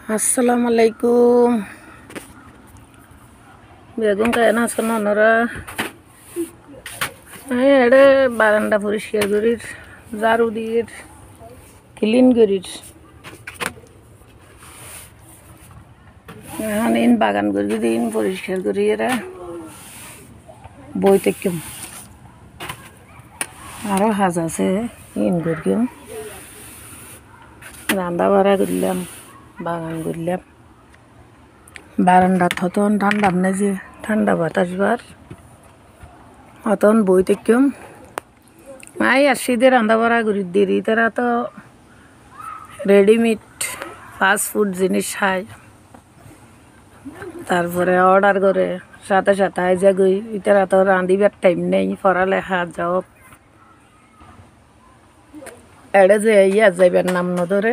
আসসালামু আলাইকুম। বেগুন কেন আছেন ওনারা? এড়ে বারান্দা পরিষ্কার করির, ঝাড়ু দিয়ে ক্লিন করির। এখন ইন বাগান করি দিন পরিষ্কার করি এরা বই তেকিম আরো হাজ আছে ইন করিম রান্না বাড়া করলাম, বাগান করলাম। বারান্দা থতন ঠান্ডা না যে ঠান্ডা বাতাস বার অতন বই তেকিম আই আসিদে রান্না বাড়া করি দেরি তারা তো রেডিমেড ফাস্ট ফুড জিনিস খায়, তারপরে অর্ডার করে সাথে সাথে আইজা গই ইতারা তো রাঁধিবার টাইম নেই, পড়ালেখা যাওক এড়ে যে ইয়া যাইবার নাম ন ধরে।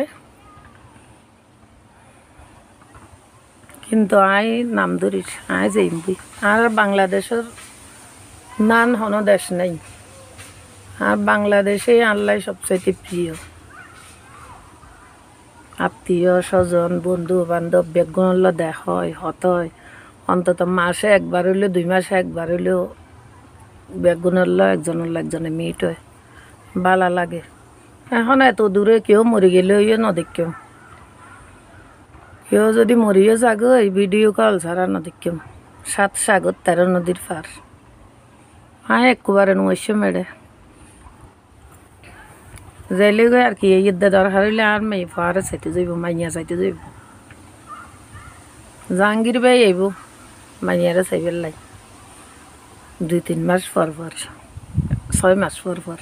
কিন্তু আই নাম ধরিস আই যাইবি। আর বাংলাদেশের নান হন দেশ নেই, আর বাংলাদেশে আল্লাহ সবচেয়ে প্রিয়। আত্মীয় স্বজন বন্ধু বান্ধব বেগুন দেখ হয় হত হয় অন্তত মাসে একবার হইলেও 2 মাসে একবার হইলেও বেগুনের একজনে মিট হয়, ভালো লাগে। এখন এত দূরে কেউ মরে গেলেও ইয়ে নদেখিম, কেউ যদি মরিও যাগো এই ভিডিও কল ছাড়া নদেখিম। 7 সাগর 13 নদীর পার একবারে নৈশ্য মেড়ে যাইলে গই আর কি এই দরকার হইলে আর মেয়ে পাহাড়ে চাইতে যাইব, মাইয়া চাইতে যাইব। জাহাঙ্গীর ভাই আইব মাইয়ারে চাইবার লাই 2-3 মাস পর 6 মাস পর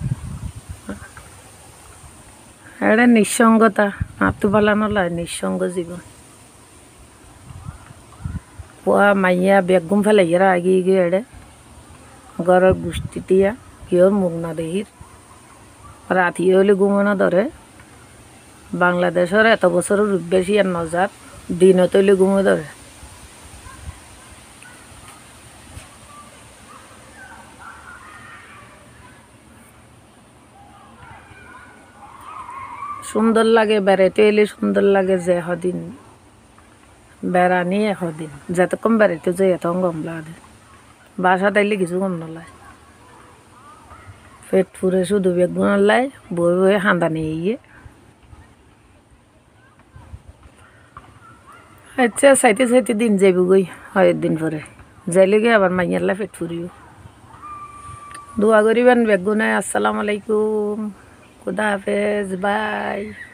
এটা নিঃসঙ্গতা আত্ম পালানো লাই নিঃসঙ্গ জীবন। পুয়া মাইয়া বেগুম ফেলে এরা আগে গিয়ে এড়ে ঘরের গোষ্ঠী দিয়া কেউর মুখ না দেহির রাতি হলে ঘুমানো ধরে। বাংলাদেশের এত বছরের বেশি আর নজার দিনত হইলে ঘুমো ধরে। সুন্দর লাগে বেড়াইতে এলে, সুন্দর লাগে যে হদিন বেড়ানি এদিন যতক্ষণ বেড়াইতে যাই এত গম লাগে, বাসা তাইলে কিছু গম নলায়। পেট ফুরে শুধু বেগুন লাই বই বই হান্দা নিয়ে গিয়ে আচ্ছা চাইতে চাইতে দিন যাইব গই হয় দিন পরে যাইলে গিয়ে আবার মাইয়ারলা পেট ফুরিব। দোয়া করিবেন বেগুনে। আসসালামু আলাইকুম, খুদা হাফেজ, বাই।